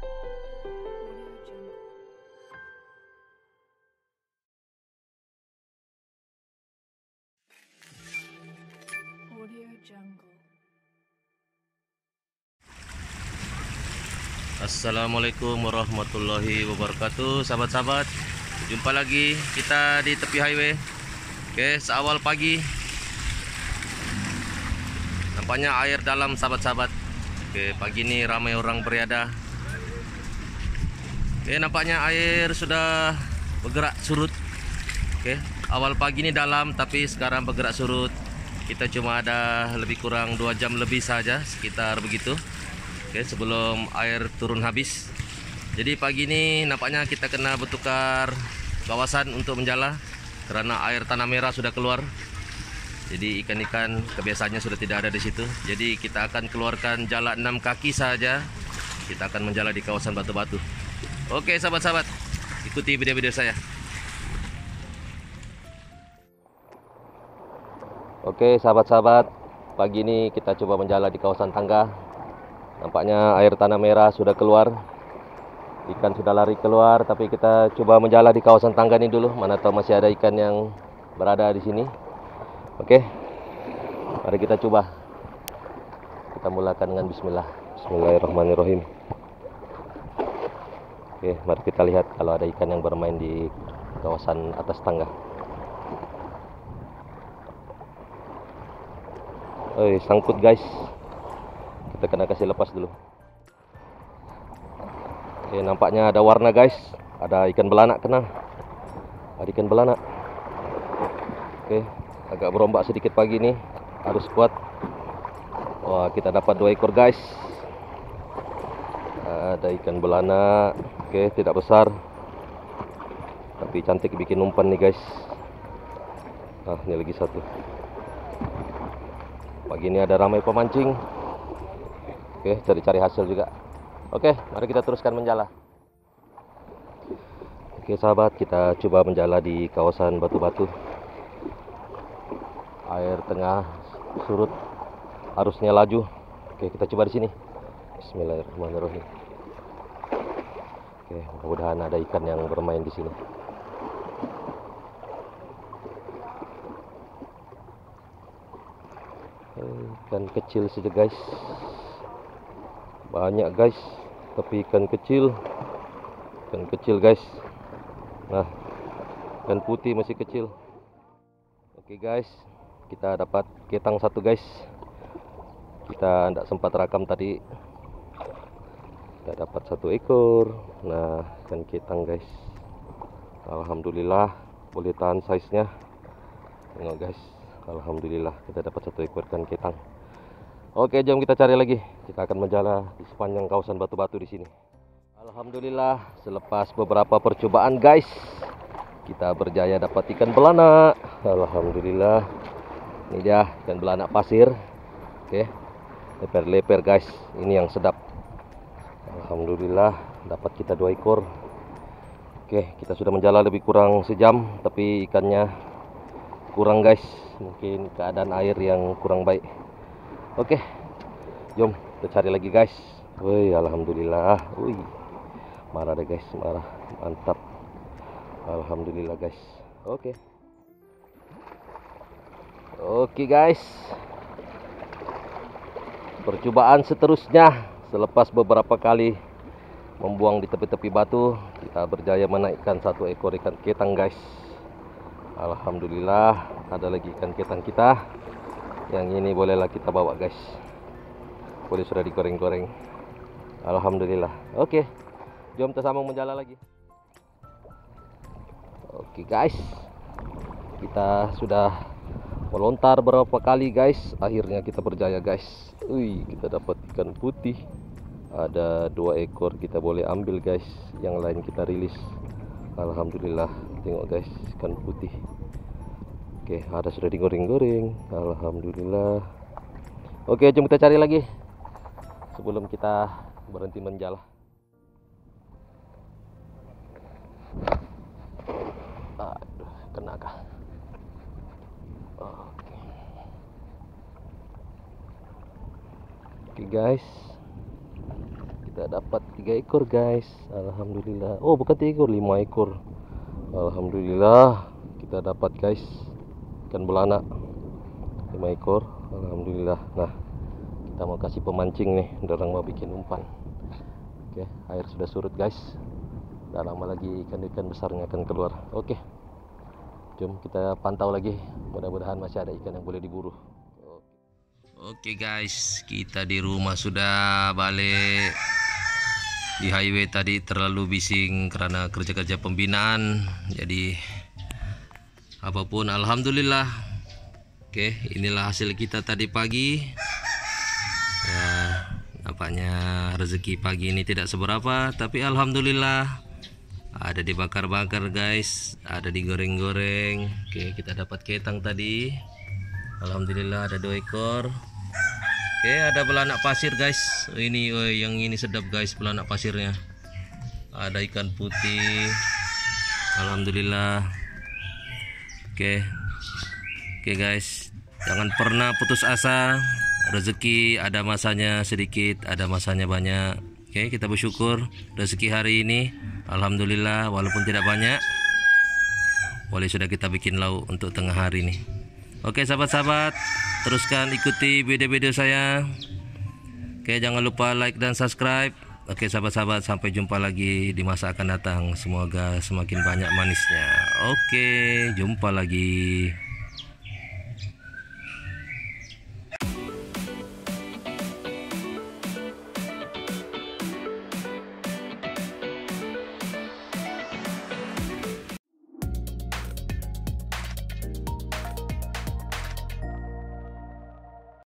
Assalamualaikum warahmaullahi wabarakatuh, sahabat-sahabat. Jumpa lagi kita di tepi highway. Oke, seawal pagi. Nampaknya air dalam, sahabat-sahabat. Oke, pagi ini ramai orang beriada. Oke, nampaknya air sudah bergerak surut. Oke, awal pagi ini dalam, tapi sekarang bergerak surut. Kita cuma ada lebih kurang 2 jam lebih saja, sekitar begitu. Oke, sebelum air turun habis. Jadi pagi ini nampaknya kita kena bertukar kawasan untuk menjala karena air tanah merah sudah keluar. Jadi ikan-ikan kebiasaannya sudah tidak ada di situ. Jadi kita akan keluarkan jala 6 kaki saja. Kita akan menjala di kawasan batu-batu. Oke, sahabat-sahabat, ikuti video-video saya. Oke, sahabat-sahabat, pagi ini kita coba menjala di kawasan tangga. Nampaknya air tanah merah sudah keluar. Ikan sudah lari keluar, tapi kita coba menjala di kawasan tangga ini dulu. Mana tahu masih ada ikan yang berada di sini. Oke, mari kita coba. Kita mulakan dengan bismillah. Bismillahirrahmanirrahim. Oke, mari kita lihat kalau ada ikan yang bermain di kawasan atas tangga. Sangkut guys. Kita kena kasih lepas dulu. Oke, nampaknya ada warna guys. Ada ikan belanak kena. Ada ikan belanak. Oke, agak berombak sedikit pagi ini. Harus kuat. Wah, kita dapat 2 ekor guys. Ada ikan belanak. Oke, tidak besar, tapi cantik bikin umpan nih guys. Ini lagi satu. Pagi ini ada ramai pemancing. Oke, cari-cari hasil juga. Oke, mari kita teruskan menjala. Oke sahabat, kita coba menjala di kawasan batu-batu. Air tengah surut, arusnya laju. Oke, kita coba di sini. Bismillahirrahmanirrahim. Oke, mudah-mudahan ada ikan yang bermain di sini. Ikan kecil saja guys. Banyak guys, tapi ikan kecil guys. Nah, ikan putih masih kecil. Oke guys, kita dapat ketang satu guys. Kita tidak sempat rakam tadi. Kita dapat 1 ekor. Nah, ikan ketang guys. Alhamdulillah, boleh tahan size-nya. Tengok guys, alhamdulillah kita dapat 1 ekor ikan ketang. Oke, jom kita cari lagi. Kita akan menjala di sepanjang kawasan batu-batu di sini. Alhamdulillah, selepas beberapa percobaan guys, kita berjaya dapat ikan belanak. Alhamdulillah. Ini dia ikan belanak pasir. Oke, leper-leper guys. Ini yang sedap. Alhamdulillah, dapat kita 2 ekor. Oke, kita sudah menjala lebih kurang sejam, tapi ikannya kurang guys. Mungkin keadaan air yang kurang baik. Oke, jom kita cari lagi guys. Woi, alhamdulillah. Woi, marah deh guys, marah. Mantap. Alhamdulillah guys. Oke guys, percobaan seterusnya. Selepas beberapa kali membuang di tepi-tepi batu, kita berjaya menaikkan 1 ekor ikan ketang guys. Alhamdulillah, ada lagi ikan ketang kita. Yang ini bolehlah kita bawa guys. Boleh sudah digoreng-goreng. Alhamdulillah. Oke, jom kita sambung menjala lagi. Oke guys, kita sudah melontar berapa kali guys. Akhirnya kita berjaya guys. Kita dapat ikan putih. Ada 2 ekor kita boleh ambil guys. Yang lain kita rilis. Alhamdulillah. Tengok guys, ikan putih. Oke, ada sudah digoreng-goreng. Alhamdulillah. Oke, jom kita cari lagi sebelum kita berhenti menjala. Aduh, kena kah? Oke guys, Kita dapat 3 ekor guys, alhamdulillah. Oh bukan 3 ekor, 5 ekor. Alhamdulillah kita dapat guys ikan belana 5 ekor, alhamdulillah. Nah kita mau kasih pemancing nih, dorang mau bikin umpan. Oke, air sudah surut guys. Tidak lama lagi ikan-ikan besarnya akan keluar. Oke, jom kita pantau lagi. Mudah-mudahan masih ada ikan yang boleh diburu. Oke guys, kita di rumah sudah balik. Di highway tadi terlalu bising karena kerja-kerja pembinaan. Jadi apapun alhamdulillah. Oke, inilah hasil kita tadi pagi. Ya, nampaknya rezeki pagi ini tidak seberapa, tapi alhamdulillah ada dibakar-bakar guys, ada digoreng-goreng. Oke, kita dapat ketang tadi. Alhamdulillah ada 2 ekor. Oke, ada belanak pasir guys. Ini yang ini sedap guys, belanak pasirnya. Ada ikan putih. Alhamdulillah. Oke. Oke guys, jangan pernah putus asa. Rezeki ada masanya sedikit, ada masanya banyak. Oke, kita bersyukur rezeki hari ini. Alhamdulillah, walaupun tidak banyak, boleh sudah kita bikin lauk untuk tengah hari ini. Oke sahabat-sahabat, teruskan ikuti video-video saya. Oke, jangan lupa like dan subscribe. Oke sahabat-sahabat, sampai jumpa lagi di masa akan datang. Semoga semakin banyak manisnya. Oke, jumpa lagi.